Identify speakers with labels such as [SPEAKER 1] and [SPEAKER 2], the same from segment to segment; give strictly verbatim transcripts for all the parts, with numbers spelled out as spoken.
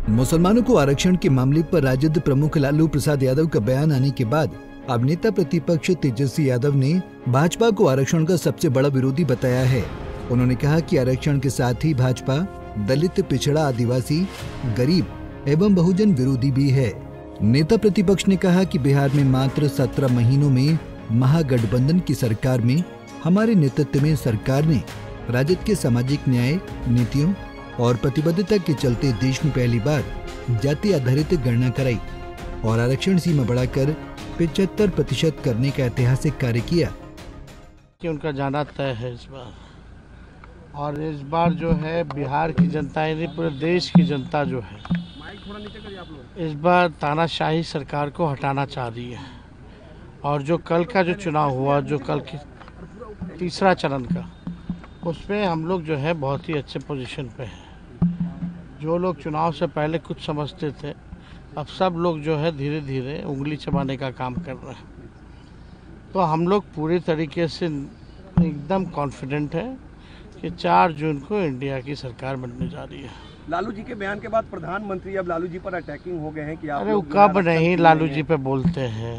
[SPEAKER 1] मुसलमानों को आरक्षण के मामले पर राजद प्रमुख लालू प्रसाद यादव का बयान आने के बाद अब नेता प्रतिपक्ष तेजस्वी यादव ने भाजपा को आरक्षण का सबसे बड़ा विरोधी बताया है। उन्होंने कहा कि आरक्षण के साथ ही भाजपा दलित, पिछड़ा, आदिवासी, गरीब एवं बहुजन विरोधी भी है। नेता प्रतिपक्ष ने कहा कि बिहार में मात्र सत्रह महीनों में महागठबंधन की सरकार में हमारे नेतृत्व में सरकार ने राजद के सामाजिक न्याय नीतियों और प्रतिबद्धता के चलते देश में पहली बार जाति आधारित गणना कराई और आरक्षण सीमा बढ़ाकर पिछहत्तर प्रतिशत करने का ऐतिहासिक कार्य किया।
[SPEAKER 2] कि उनका जाना तय है इस बार, और इस बार जो है बिहार की जनता यानी पूरे देश की जनता जो है इस बार तानाशाही सरकार को हटाना चाह रही है। और जो कल का जो चुनाव हुआ, जो कल की तीसरा चरण का, उसमें हम लोग जो है बहुत ही अच्छे पोजीशन पे हैं। जो लोग चुनाव से पहले कुछ समझते थे, अब सब लोग जो है धीरे धीरे उंगली चबाने का काम कर रहे हैं। तो हम लोग पूरी तरीके से एकदम कॉन्फिडेंट है कि चार जून को इंडिया की सरकार बनने जा रही है।
[SPEAKER 3] लालू जी के बयान के बाद प्रधानमंत्री अब लालू जी पर अटैकिंग हो गए हैं कि आप
[SPEAKER 2] अरे वो कब नहीं लालू जी पे बोलते हैं,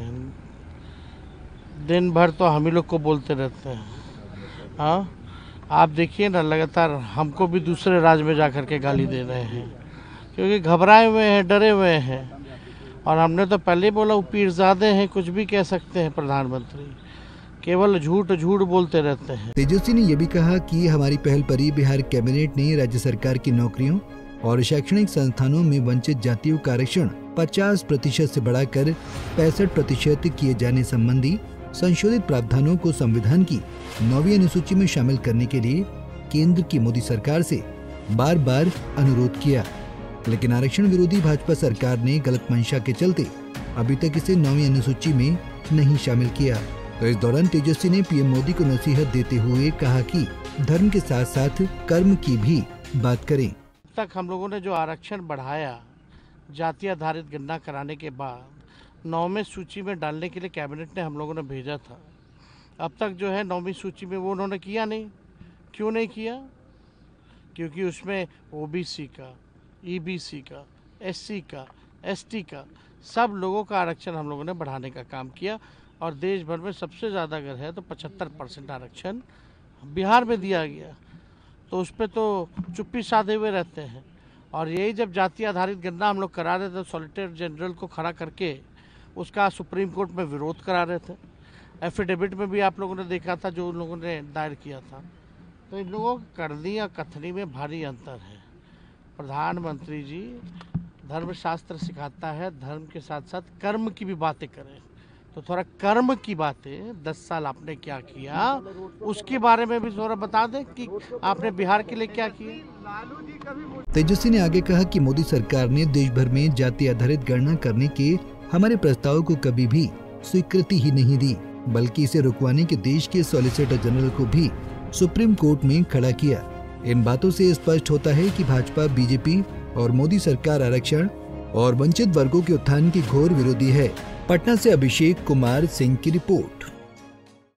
[SPEAKER 2] दिन भर तो हम ही लोग को बोलते रहते हैं। हाँ, आप देखिए ना, लगातार हमको भी दूसरे राज्य में जाकर के गाली दे रहे हैं क्योंकि घबराए हुए हैं, डरे हुए हैं। और हमने तो पहले बोला वो पीरजादे हैं, कुछ भी कह सकते हैं प्रधानमंत्री, केवल झूठ झूठ बोलते रहते हैं।
[SPEAKER 1] तेजस्वी ने यह भी कहा कि हमारी पहल पर ही बिहार कैबिनेट ने राज्य सरकार की नौकरियों और शैक्षणिक संस्थानों में वंचित जातियों का आरक्षण पचास प्रतिशत से बढ़ाकर पैंसठ प्रतिशत किए जाने संबंधी संशोधित प्रावधानों को संविधान की नौवीं अनुसूची में शामिल करने के लिए केंद्र की मोदी सरकार से बार बार अनुरोध किया, लेकिन आरक्षण विरोधी भाजपा सरकार ने गलत मंशा के चलते अभी तक इसे नौवीं अनुसूची में नहीं शामिल किया। तो इस दौरान तेजस्वी ने पीएम मोदी को नसीहत देते हुए कहा कि धर्म के साथ साथ कर्म की भी बात करें।
[SPEAKER 2] तक हम लोगों ने जो आरक्षण बढ़ाया जाति आधारित गणना कराने के बाद नौवीं सूची में डालने के लिए कैबिनेट ने हम लोगों ने भेजा था, अब तक जो है नौवीं सूची में वो उन्होंने किया नहीं। क्यों नहीं किया? क्योंकि उसमें ओबीसी का, ईबीसी का, एससी का, एसटी का सब लोगों का आरक्षण हम लोगों ने बढ़ाने का काम किया। और देश भर में सबसे ज़्यादा अगर है तो पचहत्तर परसेंट आरक्षण बिहार में दिया गया, तो उस पर तो चुप्पी साधे हुए रहते हैं। और यही जब जाति आधारित गणना हम लोग करा रहे थे, सॉलिसिटर जनरल को खड़ा करके उसका सुप्रीम कोर्ट में विरोध करा रहे थे। एफिडेविट में भी आप लोगों ने देखा था जो उन लोगों ने दायर किया था। तो इन लोगों की करनी और कथनी में भारी अंतर है। प्रधानमंत्री जी धर्मशास्त्र सिखाता है धर्म के साथ साथ कर्म की भी बातें करें, तो थोड़ा कर्म की बातें दस साल आपने क्या किया उसके बारे में भी थोड़ा बता दें कि आपने बिहार के लिए क्या किया।
[SPEAKER 1] तेजस्वी ने आगे कहा कि मोदी सरकार ने देश भर में जाति आधारित गणना करने के हमारे प्रस्ताव को कभी भी स्वीकृति ही नहीं दी, बल्कि इसे रुकवाने के देश के सॉलिसिटर जनरल को भी सुप्रीम कोर्ट में खड़ा किया। इन बातों से स्पष्ट होता है कि भाजपा, बीजेपी और मोदी सरकार आरक्षण और वंचित वर्गों के उत्थान की घोर विरोधी है। पटना से अभिषेक कुमार सिंह की रिपोर्ट।